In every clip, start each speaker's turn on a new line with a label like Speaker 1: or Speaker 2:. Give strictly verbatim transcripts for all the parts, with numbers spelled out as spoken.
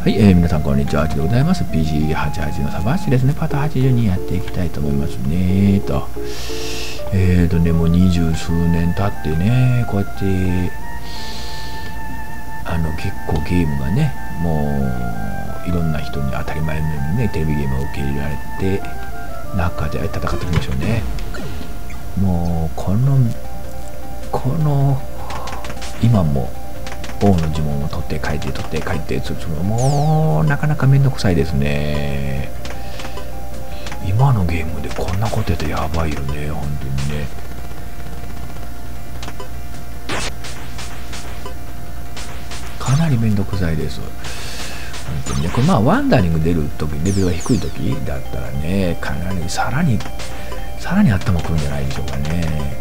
Speaker 1: はい、えー、皆さんこんにちは、あきでございます。ピージーはちじゅうはち のサバッシュですね。パターはちじゅうにやっていきたいと思いますね。と。えーとね、もう二十数年経ってね、こうやって、あの、結構ゲームがね、もう、いろんな人に当たり前のようにね、テレビゲームを受け入れられて、中で戦っていくんでしょうね。もう、この、この、今も、王の呪文を取って書いて取って書いてつつもうなかなかめんどくさいですね。今のゲームでこんなことやってやばいよね、本当にね。かなりめんどくさいです。本当にね、これまあワンダリング出るとき、レベルが低いときだったらね、かなりさらにさらに頭くるんじゃないでしょうかね。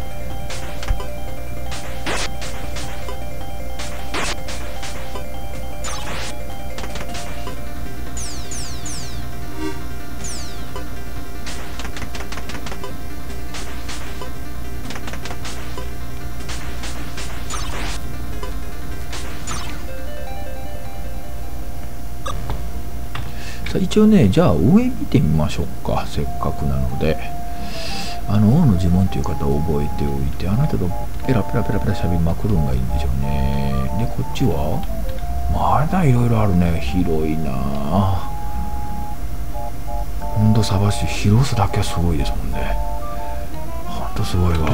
Speaker 1: 一応ね、じゃあ上見てみましょうか、せっかくなので。あの王の呪文という方を覚えておいて、あなたとペラペラペラペラ喋りまくるんがいいんでしょうね。でこっちはまだいろいろあるね。広いなあ。ほんとサバシ広さだけはすごいですもんね。ほんとすごいわ。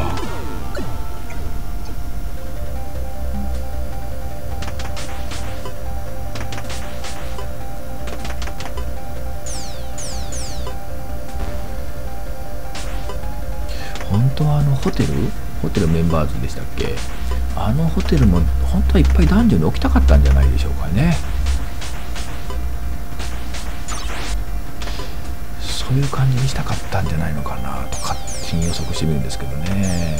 Speaker 1: 本当はあのホテルホテルメンバーズでしたっけ。あのホテルも本当はいっぱいダンジョンに置きたかったんじゃないでしょうかね。そういう感じにしたかったんじゃないのかなと勝手に予測してみるんですけどね。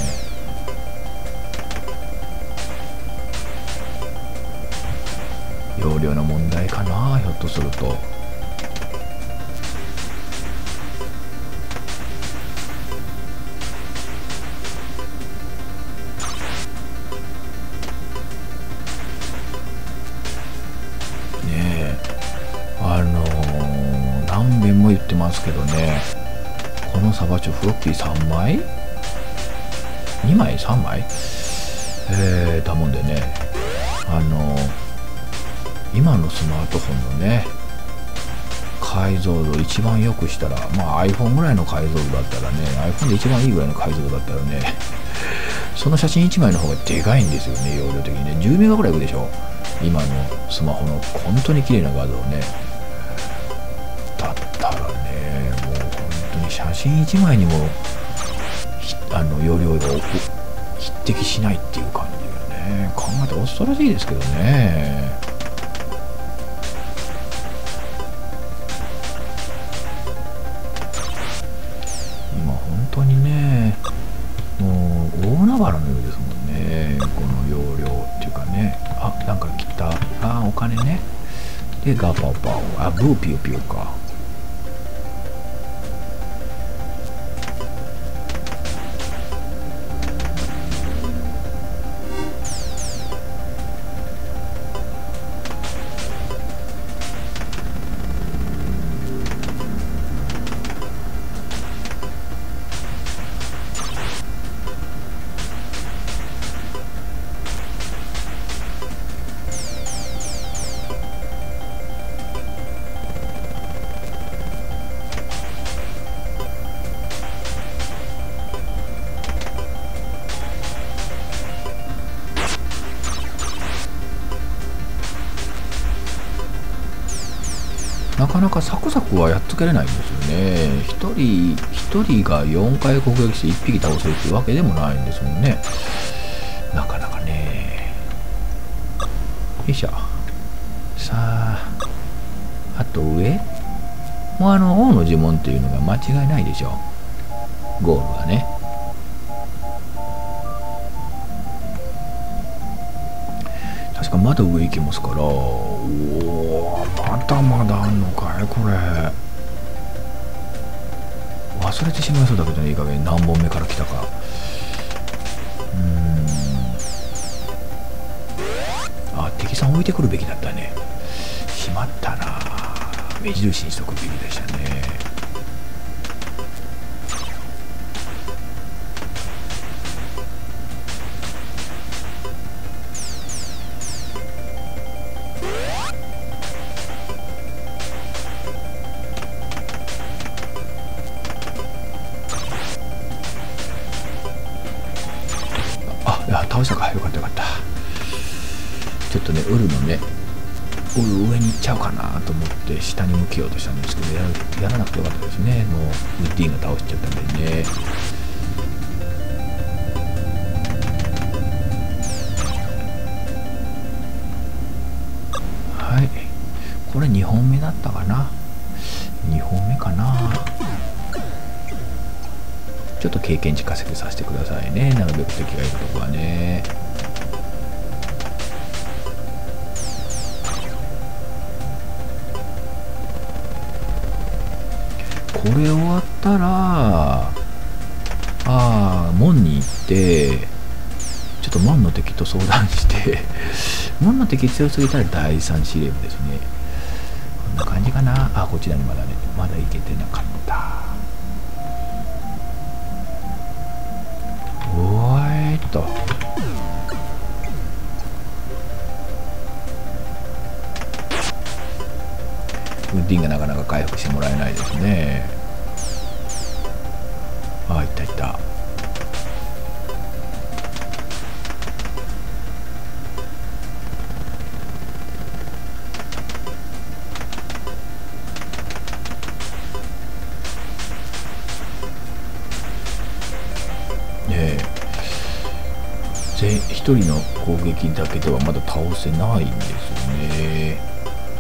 Speaker 1: 容量の問題かな、ひょっとすると。言ってますけどね、このサバチョフロッピーさんまいにまいさんまいえーだもんでね、あの今のスマートフォンのね解像度一番良くしたら、まあ iPhone ぐらいの解像度だったらね、 iPhone で一番いいぐらいの解像度だったらね、その写真いちまいの方がでかいんですよね、容量的にね。じゅうメガぐらいいくでしょ、今のスマホの本当に綺麗な画像ね。写真いちまいにもあの容量が匹敵しないっていう感じがね、考えたら恐ろしいですけどね。今本当にね、もう大海原のようですもんね、この容量っていうかね。あ、なんか来た。あ、お金ね。でガパパオ、あ、ブーピヨピヨか。なかなかサクサクはやっつけれないんですよね。ひとりひとりがよんかい攻撃していっぴき倒せるっていうわけでもないんですもんね。なかなかね。よいしょ。さあ、あと上もうあの王の呪文っていうのが間違いないでしょう、ゴールはね。確かまだ上行きますから。おお、まだまだあんのかいこれ。忘れてしまいそうだけどね、いい加減何本目から来たか。うーん、あ、敵さん置いてくるべきだったね。しままったな。目印にしとくべきでしたね。あ、倒したか。よかったよかった。ちょっとね、ウルのね、ウル上に行っちゃうかなと思って下に向けようとしたんですけど、やら、やらなくてよかったですね。もうウッディが倒しちゃったんでね。はい、これにほんめだったかな。にほんめかな。ちょっと経験値稼ぎさせてくださいね。なるべく敵がいるとこはね。これ終わったら、ああ、門に行って、ちょっと門の敵と相談して、門の敵強すぎたらだいさん司令部ですね。こんな感じかな。あ、こちらにまだね、まだ行けてなかった。おーいっと。ウッディがなかなか回復してもらえないですね。ああ、いったいった。ねえ、一人の攻撃だけではまだ倒せないんですよね。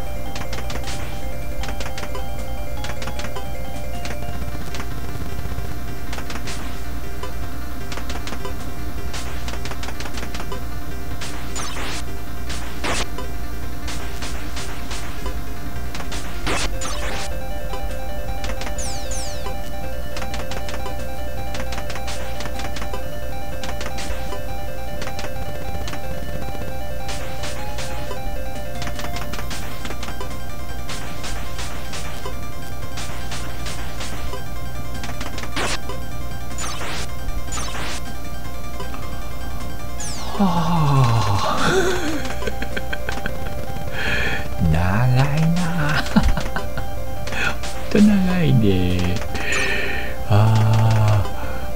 Speaker 1: はあ長いなほんと長いね。あ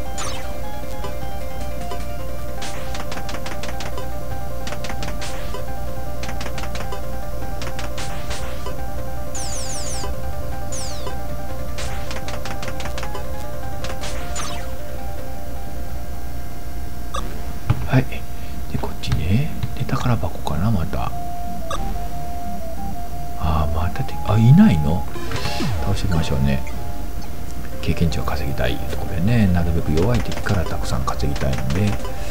Speaker 1: はい。で、こっちね。で、宝箱かな、また。ああ、またて、あ、いないの？倒していきましょうね。経験値を稼ぎたいいうところでね、なるべく弱い敵からたくさん稼ぎたいんで。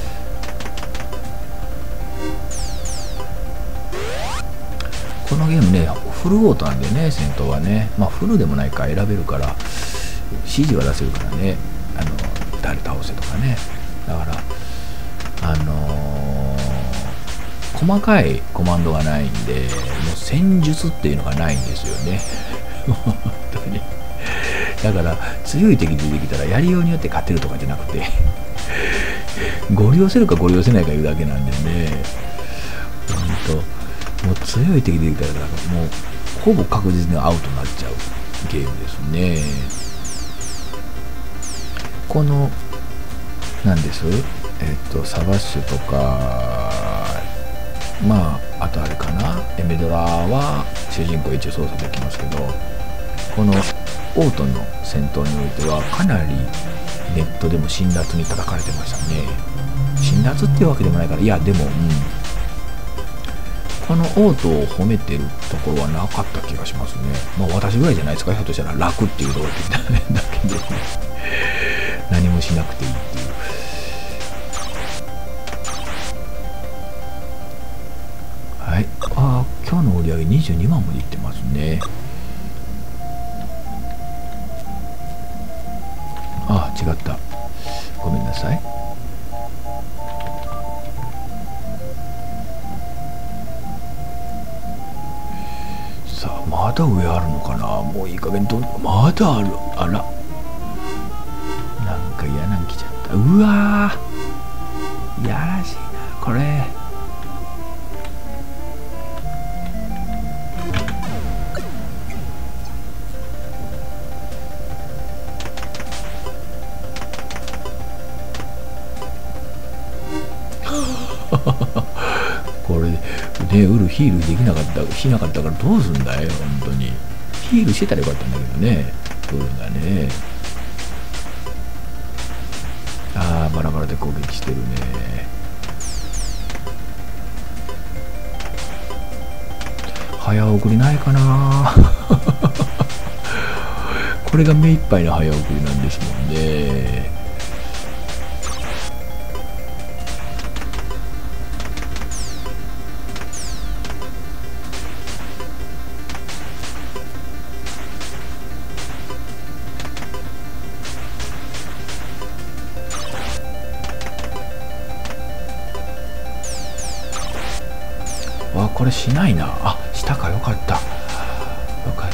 Speaker 1: このゲームね、フルオートなんでね、戦闘はね。まあ、フルでもないか選べるから、指示は出せるからね。あの、誰倒せとかね。だから、あのー、細かいコマンドがないんで、もう戦術っていうのがないんですよね。本当に。だから強い敵出てきたらやりようによって勝てるとかじゃなくてご利用せるかご利用せないかいうだけなんでね。本当もう強い敵出てきたらもうほぼ確実にアウトになっちゃうゲームですね。このなんですえっとサバッシュとか、まああとあれかな、エメドラは主人公一応操作できますけど、このオートの戦闘においてはかなりネットでも辛辣に叩かれてましたね。辛辣っていうわけでもないから、いやでも、うん、このオートを褒めてるところはなかった気がしますね。まあ私ぐらいじゃないですか。ひょっとしたら楽っていうところだけで何もしなくていいっていう。はい、ああ今日の売り上げにじゅうにまんまでいってますね。ああ違った、ごめんなさい。さまだ上あるのかな。もういい加減どまだある。あら、なんか嫌なん来ちゃった。うわー、やらしいなこれ。これね、ウルヒールできなかったしなかったからどうすんだよ本当に。ヒールしてたらよかったんだけどね、ウルがね。ああ、バラバラで攻撃してるね。早送りないかなこれが目いっぱいの早送りなんですもんね。あ、これしないな。あ、したか。よかった。よかった。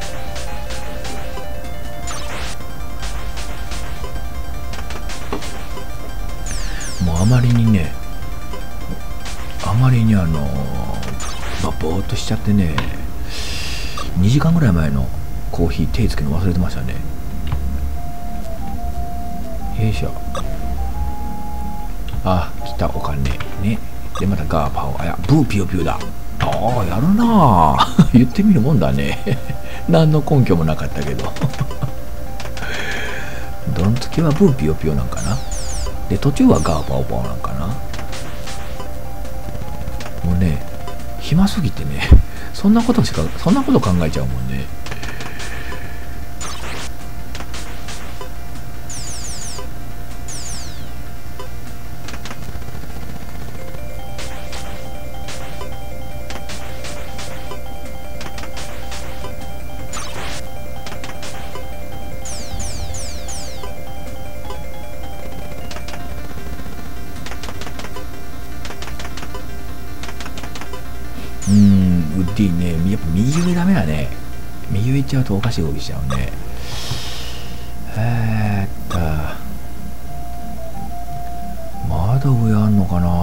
Speaker 1: もうあまりにね、あまりにあの、まあ、ぼーっとしちゃってね、にじかんぐらい前のコーヒー手つけるの忘れてましたね。よいしょ。あ、来た、お金ね。でまたガーパオ、あやブーピヨピヨだ。ああ、やるなあ言ってみるもんだね何の根拠もなかったけどドンつきはブーピヨピヨなんかな。で途中はガーパオパオなんかな。もうね、暇すぎてねそんなことしかそんなこと考えちゃうもんね。うーん、ウッディね、やっぱ右上ダメだね。右上行っちゃうとおかしい動きしちゃうね。えーっと、まだ上あんのかな。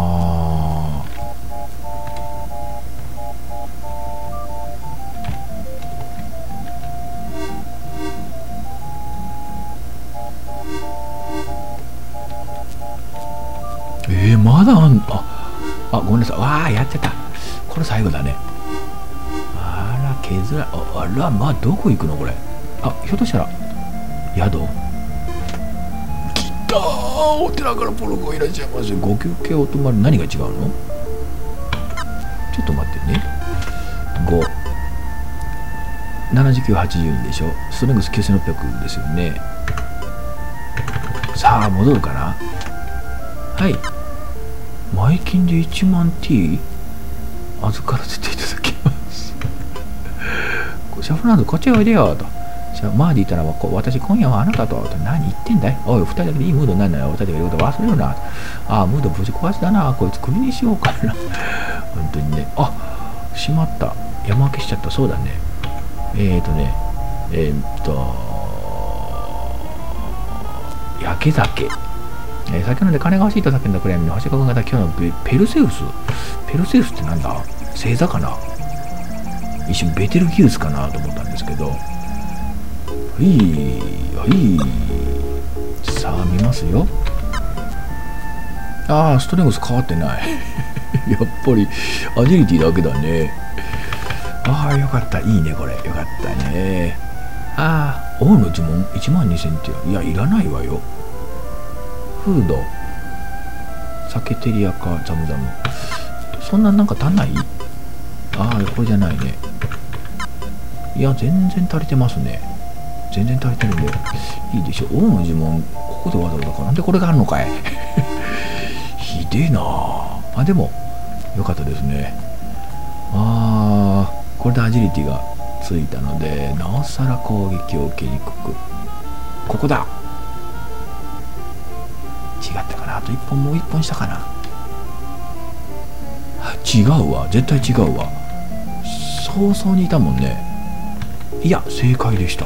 Speaker 1: えー、まだあん、あ、あ、ごめんなさい。わあ、やっちゃった。これ最後だね。あら、削ら、あ、あら、まあ、どこ行くのこれ。あ、ひょっとしたら、宿来たー。お寺からポロゴいらっしゃいます。ご休憩お泊まり、何が違うの。ちょっと待ってね。ご、ななじゅうきゅう、はちじゅうにでしょ。ストレングスきゅうせんろっぴゃくですよね。さあ、戻るかな。はい。前金でいちまんティー預からせていただきます。シャフランド、こっちおいでよと。マーディーったら、私今夜はあなたと。何言ってんだい。おい、二人だけでいいムードになるなら、私が言うこと忘れるな。ああ、ムードぶち壊しだな。こいつクビにしようかな。本当にね。あ、しまった。山分けしちゃった。そうだね。えーとね、えー、っと、焼け酒。えー、先ほどで金が欲しいと叫んだ暗闇の星が君が今日のペルセウス。ペルセウスってなんだ。星座かな。一瞬ベテルギウスかなと思ったんですけど。はいはいさあ見ますよ。ああ、ストレングス変わってないやっぱりアジリティだけだね。ああ、よかった。いいねこれ。よかったね。ああ、王の呪文いちまんにせんって。いや、いらないわよ。フード酒テリアかザムザム、そんななんか足んない。ああ、これじゃないね。いや、全然足りてますね。全然足りてるんでいいでしょ。王の呪文ここでわざわざか。なんでこれがあるのかいひでえなあ。でもよかったですね。ああ、これでアジリティがついたので、なおさら攻撃を受けにくく。ここだ。違ったかな。あといっぽん、もういっぽんしたかな。違うわ、絶対違うわ。そ早々にいたもんね。いや正解でした。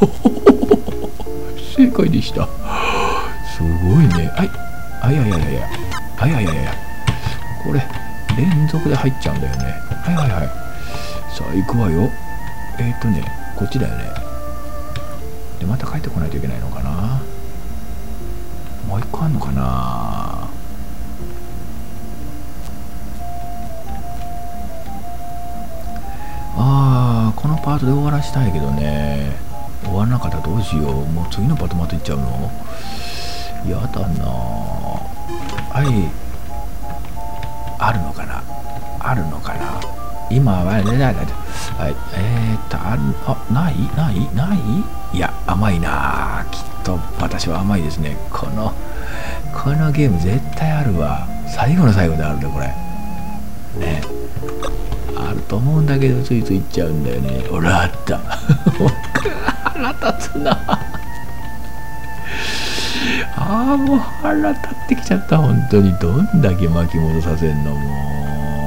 Speaker 1: 正解でした。すごいね。はい。あいやいやいやいや。あいやいやいや。これ連続で入っちゃうんだよね。はいはいはい。さあ行くわよ。えっとねこっちだよね。でまた帰ってこないといけないのかな。もう一個あんのかな。あーこのパートで終わらしたいけどね。終わらなかったらどうしよう。もう次のパートまた行っちゃうの。やだな。はいあるのかな。あるのかな。今はねだだはいえー、っとあるあないないないいや甘いな。きっと私は甘いですね。このこのゲーム絶対あるわ。最後の最後であるんだこれね。あると思うんだけどついついいっちゃうんだよね。ほらあった腹立つな。ああもう腹立ってきちゃった。本当にどんだけ巻き戻させんのもう。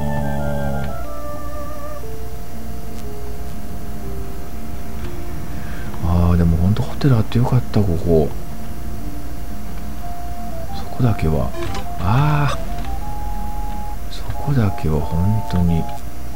Speaker 1: ああでも本当ホテルあってよかった。ここそこだけはああそこだけは本当に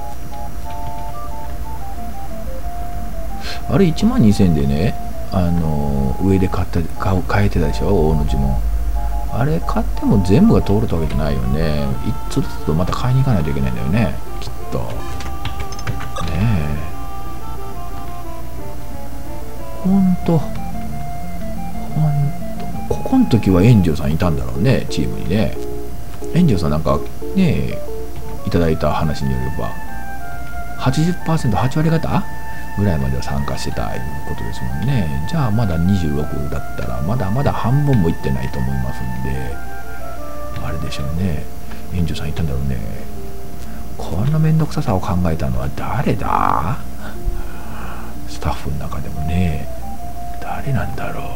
Speaker 1: あれいちまんにせんでね、あのー、上で買った買買えてたでしょ大の字も。あれ買っても全部が通るわけじゃないよね。いっつずつまた買いに行かないといけないんだよねきっとねえ。ほんとほんとここの時は炎上さんいたんだろうねチームにね。炎上さんなんかねいただいた話によれば はちじゅっパーセントはち 割方ぐらいまでは参加してたいうことですもんね。じゃあまだにじゅうろくだったらまだまだ半分もいってないと思いますんであれでしょうね。援助さんいたんだろうね。こんな面倒くささを考えたのは誰だ。スタッフの中でもね誰なんだろう。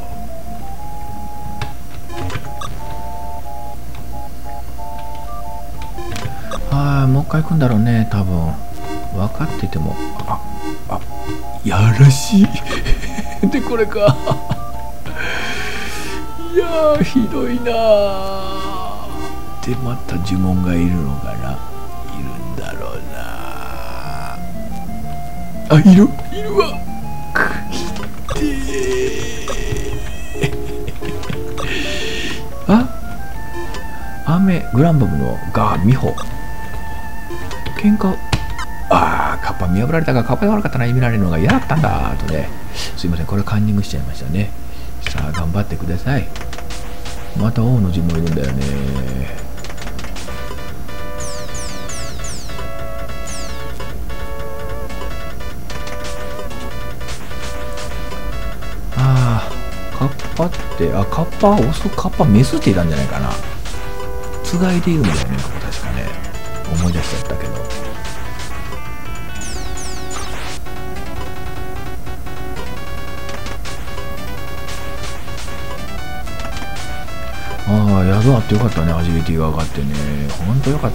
Speaker 1: ああもう一回行くんだろうね多分。分かっててもああやらしいでこれかいやーひどいなー。でまた呪文がいるのかな。いるんだろうなあ。いるいるわくってあ雨グランバムのガーミホ喧嘩ああカッパ見破られたがカッパが悪かったな。見られるのが嫌だったんだとね。すいませんこれカンニングしちゃいましたね。さあ頑張ってください。また王の字もいるんだよね。ああカッパってあカッパオスカッパメスっていたんじゃないかな。つがいでいるんだよねここ確かね。思い出しちゃったけどああ宿あってよかったね。アジリティが上がってねほんとよかった。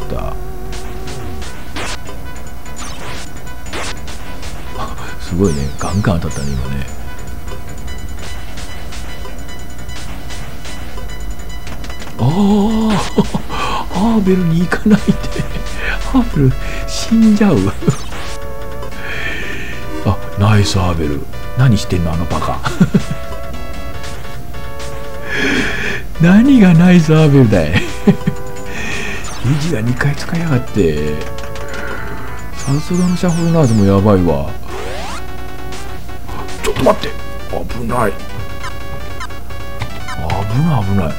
Speaker 1: すごいねガンガン当たったね今ね。ああハーベルに行かないでハーベル死んじゃうあナイスハーベル何してんのあのバカ何がナイスハーベルだいエジがにかい使いやがって。さすがのシャッフルナーズもやばいわ。ちょっと待って危ない危ない危ない。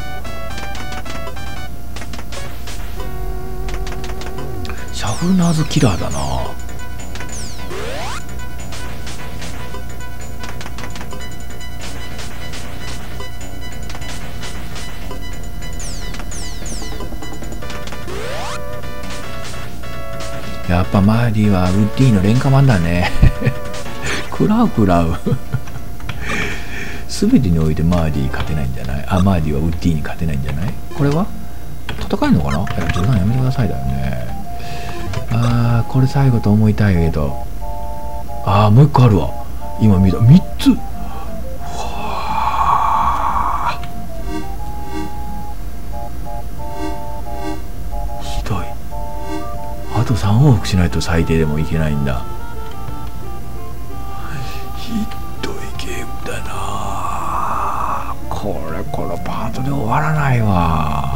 Speaker 1: シャッフルナーズキラーだな。やっぱマーディはウッディの廉価版だね食らう食らう全てにおいてマーディ勝てないんじゃない。あマーディはウッディに勝てないんじゃない。これは戦えるのかな。いや冗談やめてくださいだよね。ああーこれ最後と思いたいけど、ああもう一個あるわ。今見たみっつ。ひどい。あとさん往復しないと最低でもいけないんだ。ひどいゲームだな。これこのパートで終わらないわ。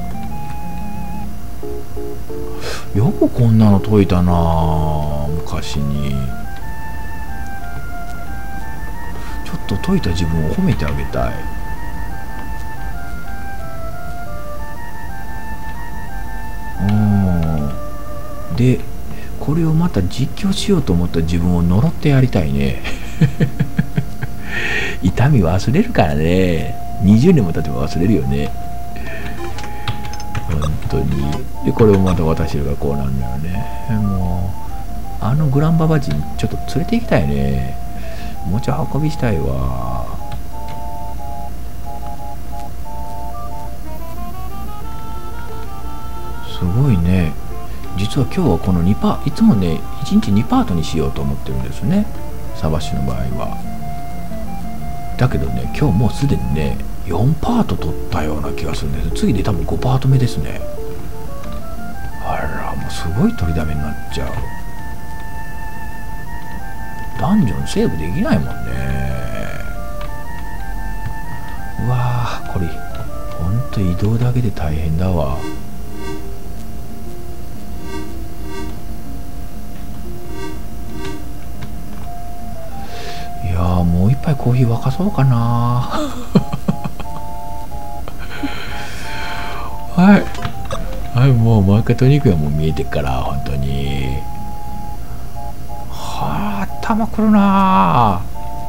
Speaker 1: よくこんなの解いたな昔に。ちょっと解いた自分を褒めてあげたい。うんでこれをまた実況しようと思った自分を呪ってやりたいね。痛み忘れるからね。にじゅうねんも経てば忘れるよね。本当に。でこれをまた私がこうなんだよね。もうあのグランババ人ちょっと連れて行きたいね。持ち運びしたいわ。すごいね。実は今日はこのにパーいつもねいちにちにパートにしようと思ってるんですね、サバッシュの場合は。だけどね今日もうすでにねよんパート取ったような気がするんです。次で多分ごパート目ですね。あらもうすごい取りだめになっちゃう。ダンジョンセーブできないもんね。うわーこれほんと移動だけで大変だわ。いやーもう一杯コーヒー沸かそうかな。はいはいもうもう一回トニックがもう見えてっから本当に。はあ頭くるな。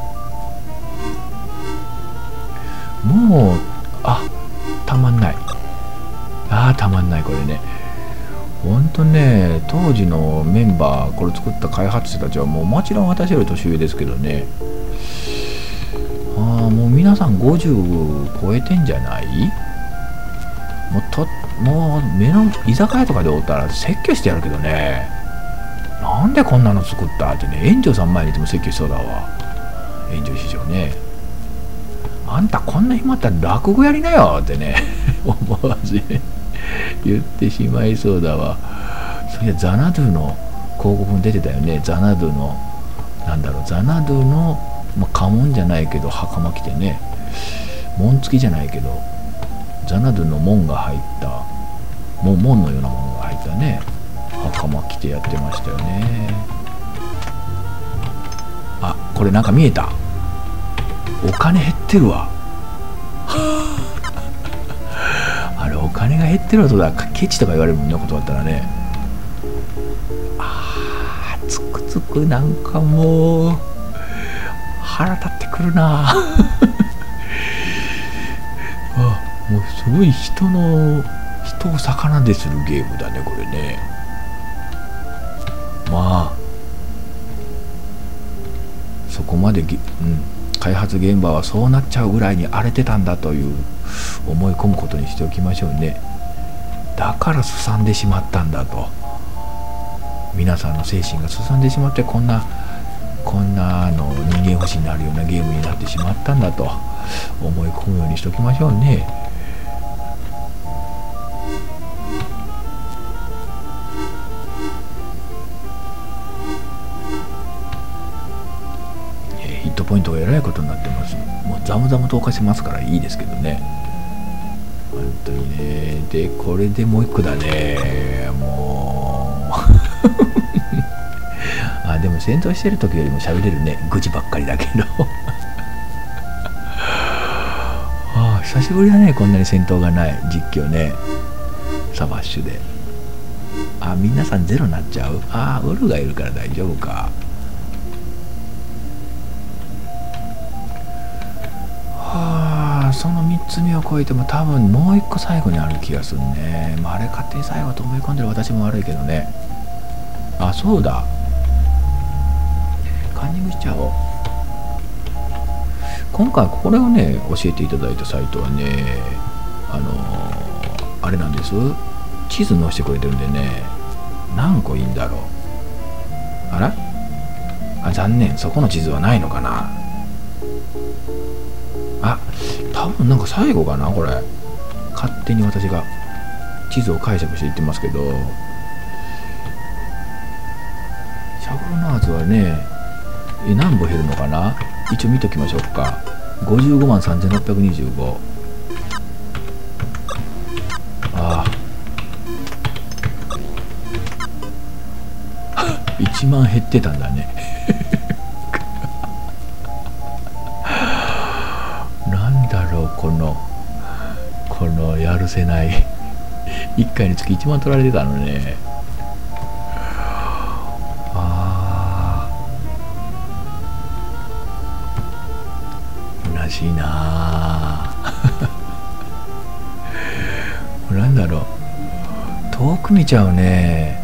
Speaker 1: もうあたまんない。あーたまんないこれね。ほんとね当時のメンバーこれ作った開発者たちはもうもちろん私より年上ですけどね。ああもう皆さんごじゅう超えてんじゃない。もうともう目の居酒屋とかでおったら説教してやるけどね。なんでこんなの作ったってね、園長さん前にいても説教しそうだわ。園長師匠ね。あんたこんな暇あったら落語やりなよってね思わずね言ってしまいそうだわ。そりゃザナドゥの広告に出てたよね。ザナドゥのなんだろうザナドゥの、まあ、家紋じゃないけど袴着てね、紋付きじゃないけどザナドゥの紋が入ったも門のようなものが入ったね袴着てやってましたよね。あこれなんか見えた。お金減ってるわ。あれお金が減ってるのとだケチとか言われるもんなことだったらね。あーつくつくなんかもう腹立ってくるな。あもうすごい人の人を魚でするゲームだねこれね。まあそこまでげ、うん、開発現場はそうなっちゃうぐらいに荒れてたんだという思い込むことにしておきましょうね。だからすさんでしまったんだと。皆さんの精神がすさんでしまってこんなこんなあの人間星になるようなゲームになってしまったんだと思い込むようにしておきましょうね。ヒットポイントがえらいことになってます。もうザムザム投下しますからいいですけどね本当にね。でこれでもう一個だねもうあでも戦闘してる時よりも喋れるね。愚痴ばっかりだけどあ久しぶりだねこんなに戦闘がない実況ねサバッシュで。あ皆さんゼロになっちゃう。あウルがいるから大丈夫か。はあそのみっつめを超えても多分もういっこ最後にある気がするね。まあ、あれ勝手に最後と思い込んでる私も悪いけどね。あそうだカンニングしちゃおう。今回これをね教えていただいたサイトはねあのー、あれなんです。地図載せてくれてるんでね何個いいんだろう。あら、あ、残念、そこの地図はないのかな。あ、多分なんか最後かなこれ。勝手に私が地図を解釈していってますけど、シャボロナーズはね、え何歩減るのかな。一応見ときましょうか。ごじゅうごまんさんぜんろっぴゃくにじゅうご。ああいちまん減ってたんだねなんだろう、このこのやるせないいっかいにつきいちまん取られてたのね。ああ、虚しいななんだろう、遠く見ちゃうね。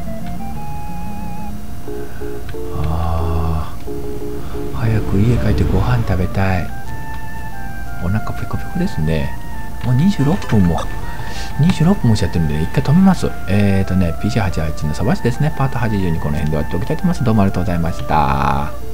Speaker 1: ああ、早く家帰ってご飯食べたい。お腹ペコペコですね。もうにじゅうろっぷんもにじゅうろっぷんもしちゃってるんで、ね、一回止めます。えっ、ー、とね ピーシーはちじゅうはち のさばしですね。パートはちじゅうにこの辺で終わっておきたいと思います。どうもありがとうございました。